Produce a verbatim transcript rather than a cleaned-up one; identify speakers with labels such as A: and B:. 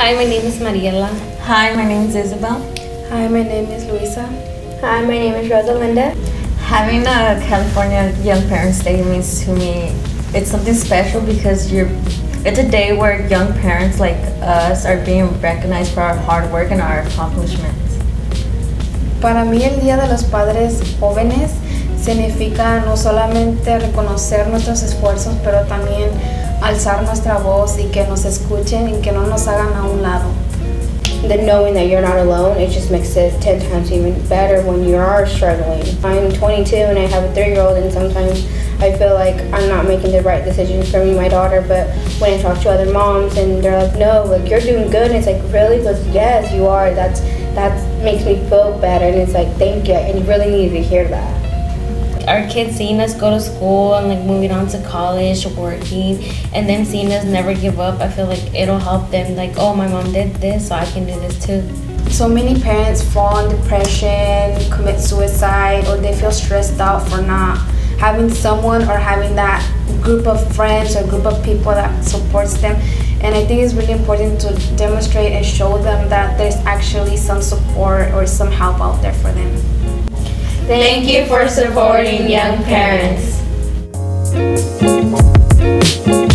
A: Hi, my name is Mariela.
B: Hi, my name is Isabel.
C: Hi, my name is Luisa.
D: Hi, my name is Rosalinda.
B: Having a California Young Parents Day means to me it's something special because you're it's a day where young parents like us are being recognized for our hard work and our accomplishments.
C: Para mí el Día de los Padres Jóvenes significa no solamente reconocer nuestros esfuerzos, pero también alzar nuestra voz y que nos escuchen y que no nos hagan a un lado.
D: The knowing that you're not alone, it just makes it ten times even better when you are struggling. I'm twenty-two and I have a three-year-old, and sometimes I feel like I'm not making the right decisions for me and my daughter, but when I talk to other moms and they're like, no, like you're doing good, and it's like, really? But yes, you are. That's that makes me feel better, and it's like, thank you, and you really need to hear that.
A: Our kids seeing us go to school and like moving on to college, working, and then seeing us never give up, I feel like it'll help them like, oh, my mom did this, so I can do this too.
C: So many parents fall in depression, commit suicide, or they feel stressed out for not having someone or having that group of friends or group of people that supports them. And I think it's really important to demonstrate and show them that there's actually some support or some help out there for them.
B: Thank you for supporting young parents.